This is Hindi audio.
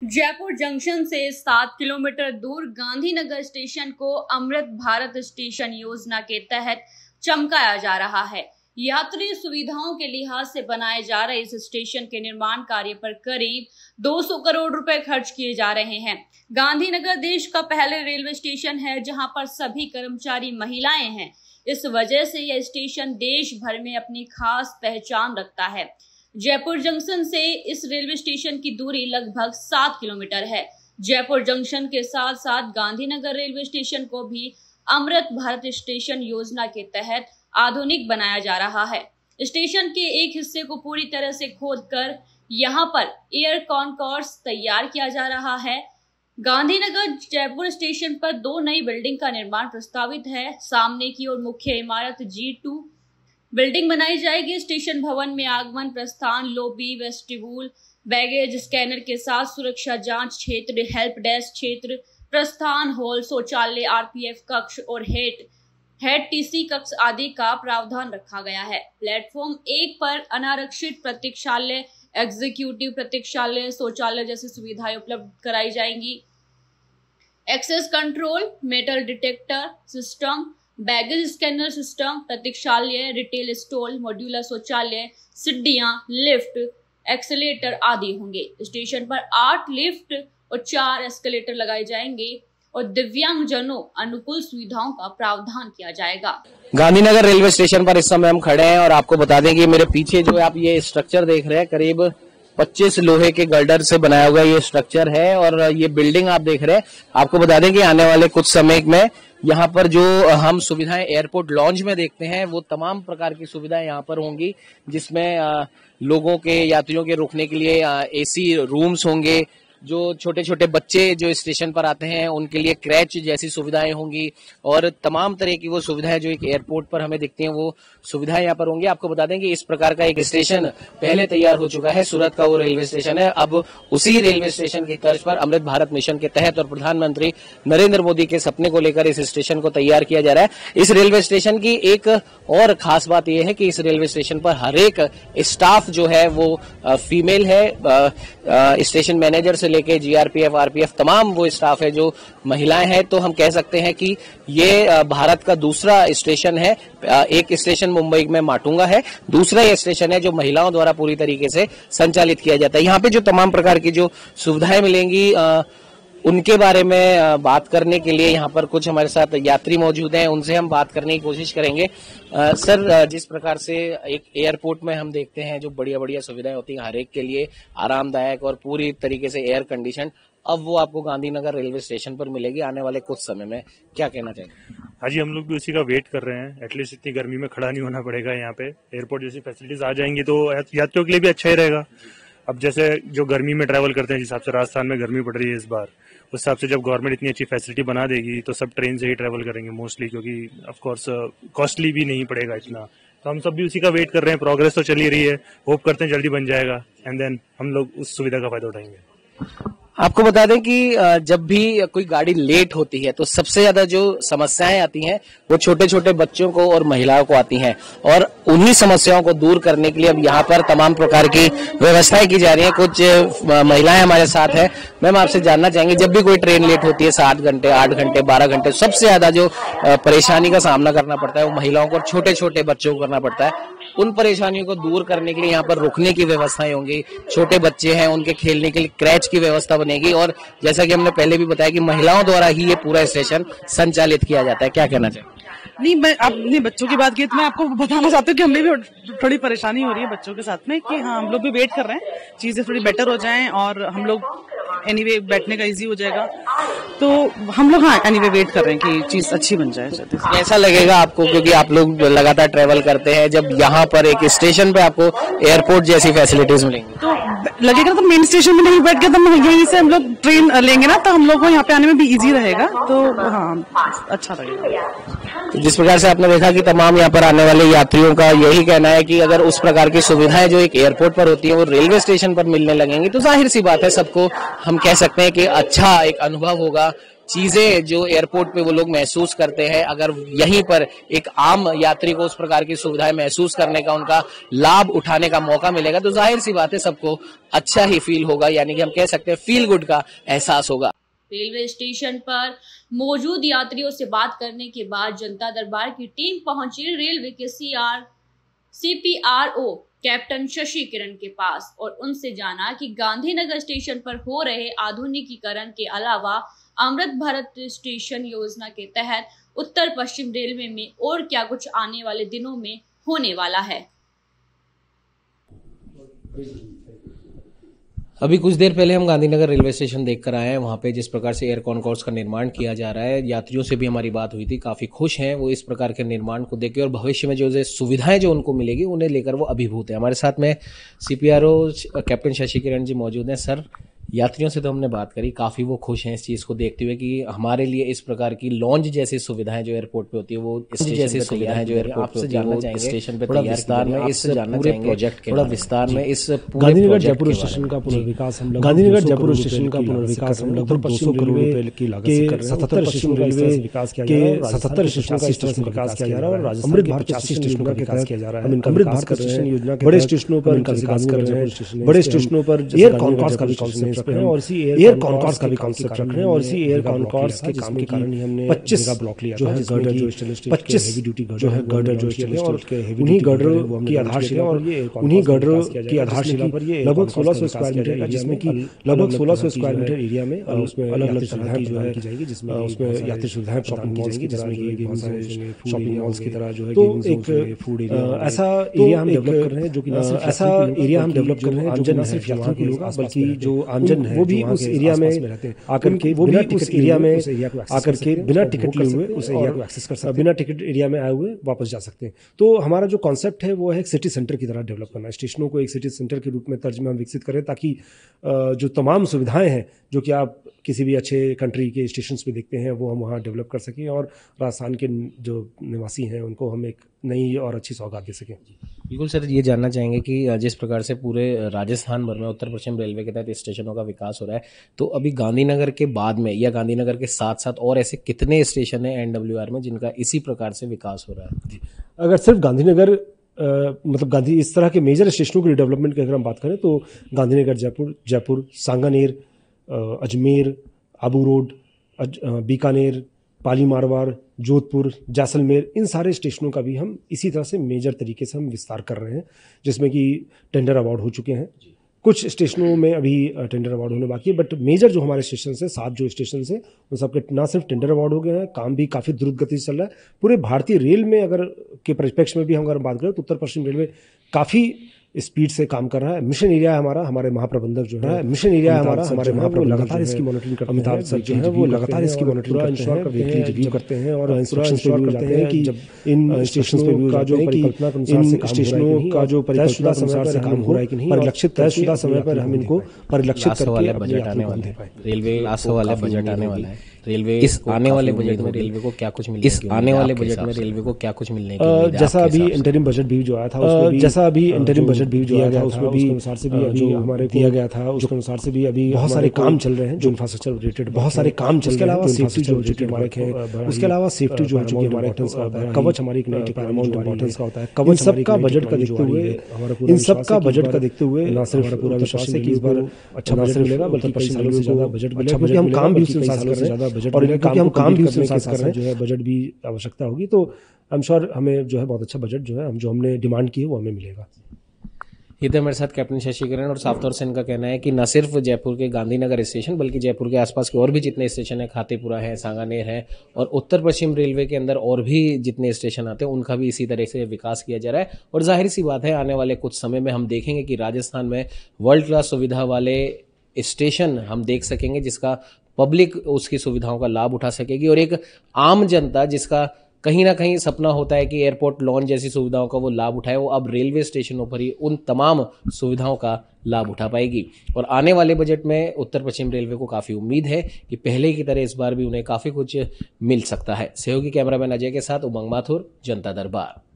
जयपुर जंक्शन से 7 किलोमीटर दूर गांधीनगर स्टेशन को अमृत भारत स्टेशन योजना के तहत चमकाया जा रहा है। यात्री सुविधाओं के लिहाज से बनाए जा रहे इस स्टेशन के निर्माण कार्य पर करीब 200 करोड़ रुपए खर्च किए जा रहे हैं। गांधीनगर देश का पहला रेलवे स्टेशन है जहां पर सभी कर्मचारी महिलाएं हैं। इस वजह से यह स्टेशन देश भर में अपनी खास पहचान रखता है। जयपुर जंक्शन से इस रेलवे स्टेशन की दूरी लगभग 7 किलोमीटर है। जयपुर जंक्शन के साथ साथ गांधीनगर रेलवे स्टेशन को भी अमृत भारत स्टेशन योजना के तहत आधुनिक बनाया जा रहा है। स्टेशन के एक हिस्से को पूरी तरह से खोदकर यहां पर एयर कॉन्कोर्स तैयार किया जा रहा है। गांधीनगर जयपुर स्टेशन पर 2 नई बिल्डिंग का निर्माण प्रस्तावित है। सामने की ओर मुख्य इमारत G2 बिल्डिंग बनाई जाएगी। स्टेशन भवन में आगमन, प्रस्थान, लॉबी, वेस्टिब्यूल, बैगेज स्कैनर के साथ सुरक्षा जांच क्षेत्र, हेल्प डेस्क क्षेत्र, प्रस्थान हॉल, शौचालय, RPF कक्ष और हेड TC कक्ष आदि का प्रावधान रखा गया है। प्लेटफॉर्म 1 पर अनारक्षित प्रतीक्षालय, एग्जीक्यूटिव प्रतीक्षालय, शौचालय जैसी सुविधाएं उपलब्ध कराई जाएंगी। Access control, metal detector system, baggage scanner system, प्रतीक्षालय, रिटेल स्टॉल, मॉड्यूलर शौचालय, सीढ़ियां, लिफ्ट, एक्सेलेटर आदि होंगे। स्टेशन पर 8 लिफ्ट और 4 एस्केलेटर लगाए जाएंगे और दिव्यांगजनों अनुकूल सुविधाओं का प्रावधान किया जाएगा। गांधीनगर रेलवे स्टेशन पर इस समय हम खड़े हैं और आपको बता दें कि मेरे पीछे जो आप ये स्ट्रक्चर देख रहे हैं, करीब 25 लोहे के गर्डर से बनाया हुआ ये स्ट्रक्चर है और ये बिल्डिंग आप देख रहे हैं। आपको बता दें कि आने वाले कुछ समय में यहाँ पर जो हम सुविधाएं एयरपोर्ट लॉन्ज में देखते हैं वो तमाम प्रकार की सुविधाएं यहाँ पर होंगी, जिसमें लोगों के, यात्रियों के रुकने के लिए AC रूम्स होंगे। जो छोटे छोटे बच्चे जो स्टेशन पर आते हैं उनके लिए क्रैच जैसी सुविधाएं होंगी और तमाम तरह की वो सुविधाएं जो एक एयरपोर्ट पर हमें दिखती हैं वो सुविधाएं यहाँ पर होंगी। आपको बता दें कि इस प्रकार का एक स्टेशन पहले तैयार हो चुका है। सूरत का वो रेलवे स्टेशन है। अब उसी रेलवे स्टेशन की तर्ज पर अमृत भारत मिशन के तहत और प्रधानमंत्री नरेंद्र मोदी के सपने को लेकर इस स्टेशन को तैयार किया जा रहा है। इस रेलवे स्टेशन की एक और खास बात यह है कि इस रेलवे स्टेशन पर हर एक स्टाफ जो है वो फीमेल है। स्टेशन मैनेजर से लेके GRPF, RPF तमाम वो स्टाफ है जो महिलाएं हैं। तो हम कह सकते हैं कि ये भारत का दूसरा स्टेशन है। एक स्टेशन मुंबई में माटुंगा है, दूसरा ये स्टेशन है जो महिलाओं द्वारा पूरी तरीके से संचालित किया जाता है। यहाँ पे जो तमाम प्रकार की जो सुविधाएं मिलेंगी उनके बारे में बात करने के लिए यहाँ पर कुछ हमारे साथ यात्री मौजूद हैं, उनसे हम बात करने की कोशिश करेंगे। सर, जिस प्रकार से एक एयरपोर्ट में हम देखते हैं जो बढ़िया बढ़िया सुविधाएं होती हैं हर एक के लिए आरामदायक और पूरी तरीके से एयर कंडीशन, अब वो आपको गांधीनगर रेलवे स्टेशन पर मिलेगी आने वाले कुछ समय में, क्या कहना चाहिए? हाँ जी, हम लोग भी उसी का वेट कर रहे हैं। एटलीस्ट इतनी गर्मी में खड़ा नहीं होना पड़ेगा। यहाँ पे एयरपोर्ट जैसी फैसिलिटीज आ जाएंगी तो यात्रियों के लिए भी अच्छा ही रहेगा। अब जैसे जो गर्मी में ट्रैवल करते हैं, जिस हिसाब से राजस्थान में गर्मी पड़ रही है इस बार, उस हिसाब से जब गवर्नमेंट इतनी अच्छी फैसिलिटी बना देगी तो सब ट्रेन से ही ट्रैवल करेंगे मोस्टली, क्योंकि ऑफ कोर्स कॉस्टली भी नहीं पड़ेगा इतना। तो हम सब भी उसी का वेट कर रहे हैं। प्रोग्रेस तो चल ही रही है, होप करते हैं जल्दी बन जाएगा एंड देन हम लोग उस सुविधा का फायदा उठाएंगे। आपको बता दें कि जब भी कोई गाड़ी लेट होती है तो सबसे ज्यादा जो समस्याएं आती हैं वो छोटे छोटे बच्चों को और महिलाओं को आती हैं और उन्हीं समस्याओं को दूर करने के लिए अब यहाँ पर तमाम प्रकार की व्यवस्थाएं की जा रही हैं। कुछ महिलाएं हमारे साथ हैं। मैम, आपसे जानना चाहेंगे, जब भी कोई ट्रेन लेट होती है 7 घंटे, 8 घंटे, 12 घंटे, सबसे ज्यादा जो परेशानी का सामना करना पड़ता है वो महिलाओं को और छोटे छोटे बच्चों को करना पड़ता है। उन परेशानियों को दूर करने के लिए यहाँ पर रुकने की व्यवस्थाएं होंगी, छोटे बच्चे हैं उनके खेलने के लिए क्रैच की व्यवस्था बनेगी और जैसा कि हमने पहले भी बताया कि महिलाओं द्वारा ही ये पूरा स्टेशन संचालित किया जाता है। क्या कहना चाहिए? नहीं, मैं अपने बच्चों की बात की तो मैं आपको बताना चाहती हूँ कि हमें भी थोड़ी परेशानी हो रही है बच्चों के साथ में कि हाँ, हम लोग भी वेट कर रहे हैं चीजें थोड़ी बेटर हो जाएं और हम लोग एनीवे बैठने का इजी हो जाएगा। तो हम लोग हाँ एनीवे वेट कर रहे हैं कि चीज अच्छी बन जाए। कैसा लगेगा आपको, क्योंकि आप लोग लगातार ट्रेवल करते हैं, जब यहाँ पर एक स्टेशन पे आपको एयरपोर्ट जैसी फैसिलिटीज मिलेंगी? तो लगेगा तो मेन स्टेशन में नहीं बैठ के तो यहीं से हम लोग ट्रेन लेंगे ना, तो हम लोग को यहाँ पे आने में भी इजी रहेगा। तो हाँ, अच्छा लगेगा। तो जिस प्रकार से आपने देखा कि तमाम यहाँ पर आने वाले यात्रियों का यही कहना है कि अगर उस प्रकार की सुविधाएं जो एक एयरपोर्ट पर होती है वो रेलवे स्टेशन पर मिलने लगेंगी तो जाहिर सी बात है सबको हम कह सकते हैं कि अच्छा एक अनुभव होगा चीजें जो एयरपोर्ट पे वो लोग महसूस करते हैं, अगर यहीं पर एक आम यात्री को उस प्रकार की सुविधाएं महसूस करने का, उनका लाभ उठाने का मौका मिलेगा, तो जाहिर सी बात है सबको अच्छा ही फील होगा, यानी कि हम कह सकते हैं फील गुड का एहसास होगा। रेलवे स्टेशन पर मौजूद यात्रियों से बात करने के बाद जनता दरबार की टीम पहुंची रेलवे के CPRO कैप्टन शशि किरण के पास और उनसे जाना कि गांधीनगर स्टेशन पर हो रहे आधुनिकीकरण के अलावा अमृत भारत स्टेशन योजना के तहत उत्तर पश्चिम रेलवे में और क्या कुछ आने वाले दिनों में होने वाला है। अभी कुछ देर पहले हम गांधीनगर रेलवे स्टेशन देखकर आए हैं। वहाँ पे जिस प्रकार से एयर कॉनकोर्स का निर्माण किया जा रहा है, यात्रियों से भी हमारी बात हुई थी, काफ़ी खुश हैं वो इस प्रकार के निर्माण को देख के, और भविष्य में जो सुविधाएं जो उनको मिलेगी उन्हें लेकर वो अभिभूत है। हमारे साथ में CPRO कैप्टन शशि किरण जी मौजूद हैं। सर, यात्रियों से तो हमने बात करी, काफ़ी वो खुश हैं इस चीज़ को देखते हुए कि हमारे लिए इस प्रकार की लॉन्च जैसी सुविधाएं जो एयरपोर्ट पे होती है, वो जैसी सुविधाएं जो एयरपोर्ट पे जानना चाहेंगे स्टेशन पे विस्तार में इस पूरे प्रोजेक्ट के, थोड़ा विस्तार में इस गांधीनगर जयपुर स्टेशन का पुनर्विकास हम लोग, गांधीनगर जयपुर स्टेशन का पुनर्विकास हम लोग 200 करोड़ रुपए की लागत से कर रहे हैं। 77 स्टेशनों का विकास किया जा रहा है, 77 स्टेशनों का इस तरह से विकास किया जा रहा है, और अमृत भारत 85 स्टेशनों का विकास किया जा रहा है। अमृत भारत स्टेशन योजना के बड़े स्टेशनों पर विकास कर रहे हैं, बड़े स्टेशनों पर एयर कॉनकोर्स का भी कॉन्सेप्ट रख रहे हैं, और इसी एयर कॉनकोर्स का भी कॉन्सेप्ट रख रहे हैं, और इसी एयर कॉनकोर्स के काम के कारण ही हमने 25 ब्लॉक लिया जो है गर्डर, जो स्टेनलेस स्टील 25 हेवी ड्यूटी जो है गर्डर, जो स्टेनलेस स्टील के हेवी उन्हीं गर्डर की आधारशिला, और उन्हीं गर्डर की आधारशिला पर ये लगभग 1600 स्क्वायर मीटर का, जिसमें कि लगभग 1600 स्क्वायर मीटर एरिया में उसमें अलग अलग सुविधाएं प्रदान की जाएगी, जिसमें उसमें यात्री सुविधाएं प्रदान की जाएंगी, जिसमें कि शॉपिंग मॉल्स की तरह जो है, तो एक फूड एरिया ऐसा एरिया हम डेवलप कर रहे हैं, जो कि ऐसा एरिया हम डेवलप कर रहे हैं जो न सिर्फ यात्रियों के लोग, बल्कि जो आमजन है वो भी उस एरिया में आकर के, वो भी उस एरिया में आकर के बिना टिकट लिए हुए उस एरिया को एक्सेस कर सकते हैं, बिना टिकट एरिया में आए हुए वापस जा सकते हैं। तो हमारा जो कॉन्सेप्ट है वो है एक सिटी सेंटर की तरह डेवलप करना है, स्टेशनों को एक सिटी सेंटर के रूप में तर्ज में हम विकसित करें, ताकि जो तमाम सुविधाएं हैं जो कि आप किसी भी अच्छे कंट्री के स्टेशंस पे देखते हैं, वो हम वहाँ डेवलप कर सकें, और राजस्थान के जो निवासी हैं उनको हम एक नई और अच्छी सौगात दे सकें। बिल्कुल सर, ये जानना चाहेंगे कि जिस प्रकार से पूरे राजस्थान भर में उत्तर पश्चिम रेलवे के तहत स्टेशनों का विकास हो रहा है, तो अभी गांधीनगर के बाद में या गांधीनगर के साथ साथ और ऐसे कितने स्टेशन हैं NWR में जिनका इसी प्रकार से विकास हो रहा है? अगर सिर्फ गांधीनगर मतलब गांधी इस तरह के मेजर स्टेशनों की डेवलपमेंट की अगर हम बात करें, तो गांधीनगर जयपुर, सांगानेर, अजमेर, आबू रोड, बीकानेर, पाली मारवाड़, जोधपुर, जैसलमेर, इन सारे स्टेशनों का भी हम इसी तरह से मेजर तरीके से हम विस्तार कर रहे हैं, जिसमें कि टेंडर अवार्ड हो चुके हैं। कुछ स्टेशनों में अभी टेंडर अवार्ड होने बाकी है, बट मेजर जो हमारे स्टेशन है, 7 जो स्टेशन है, उन सबके ना सिर्फ टेंडर अवार्ड हो गए हैं, काम भी काफ़ी द्रुत गति से चल रहा है। पूरे भारतीय रेल में अगर के परिप्रेक्ष्य में भी हम अगर बात करें, तो उत्तर पश्चिम रेलवे काफ़ी स्पीड से काम कर रहा है। मिशन एरिया है हमारा, हमारे महाप्रबंधक जो है, मिशन एरिया है हमारा, हमारे महाप्रबंधक लगातार इसकी मॉनिटरिंग करते हैं, अमिताभ सर जो है वो लगातार इसकी मॉनिटरिंग करते हैं, वीकली रिव्यू करते हैं, और इंस्ट्रक्शंस पे भी जाते हैं कि जब इन स्टेशंस पे भी का जो परिकल्पना के अनुसार से स्टेशनों का जो तयशुदा समय से काम हो रहा है कि नहीं, परिलक्षित तयशुदा समय पर हम इनको परिलक्षित करके बजट आने वाला है, रेलवे लास्ट वाला बजट आने वाला है, रेलवे इस आने वाले बजट में रेलवे को क्या कुछ मिलेगा, इस आने वाले बजट में रेलवे को क्या कुछ मिलने की, जैसा अभी इंटरिम बजट भी जो आया था उसमें, जैसा अभी इंटरिम बजट भी जो आया था उसमें भी अनुसार से भी अभी हमारे दिया गया था, उसके अनुसार से भी अभी बहुत सारे काम चल रहे हैं जो इंफ्रास्ट्रक्चर रिलेटेड, बहुत सारे काम चल रहे हैं, उसके अलावा सेफ्टी जो रिलेटेड हमारे हैं, उसके अलावा सेफ्टी जो है चूंकि हमारे कवच हमारी एक नई टेक्नोलॉजी इम्पोर्टेंस का होता है, कवच सबका बजट का देखते हुए, इन सबका बजट का देखते हुए ना सिर्फ पूरा विश्वास है कि इस बार अच्छा बजट मिलेगा, बल्कि 25 सालों से ज्यादा बजट मिलेगा, क्योंकि हम काम भी उसी अनुसार कर रहे हैं, और क्योंकि हम काम भी उसी अनुसार कर रहे हैं, जो है बजट भी आवश्यकता होगी, तो आई एम श्योर हमें जो है बहुत अच्छा बजट जो है हम जो हमने डिमांड की है वो हमें मिलेगा। ये तो हमारे साथ कैप्टन शशि किरण, और साफ तौर से इनका कहना है कि न सिर्फ जयपुर के गांधीनगर स्टेशन बल्कि जयपुर के आसपास के और भी जितने स्टेशन है, खातीपुरा है, सांगानेर है, और उत्तर पश्चिम रेलवे के अंदर और भी जितने स्टेशन आते हैं उनका भी इसी तरह से विकास किया जा रहा है। और जाहिर सी बात है, आने वाले कुछ समय में हम देखेंगे कि राजस्थान में वर्ल्ड क्लास सुविधा वाले स्टेशन हम देख सकेंगे, जिसका पब्लिक उसकी सुविधाओं का लाभ उठा सकेगी, और एक आम जनता जिसका कहीं ना कहीं सपना होता है कि एयरपोर्ट लॉन्च जैसी सुविधाओं का वो लाभ उठाए, वो अब रेलवे स्टेशनों पर ही उन तमाम सुविधाओं का लाभ उठा पाएगी। और आने वाले बजट में उत्तर पश्चिम रेलवे को काफ़ी उम्मीद है कि पहले की तरह इस बार भी उन्हें काफ़ी कुछ मिल सकता है। सहयोगी कैमरामैन अजय के साथ उमंग माथुर, जनता दरबार।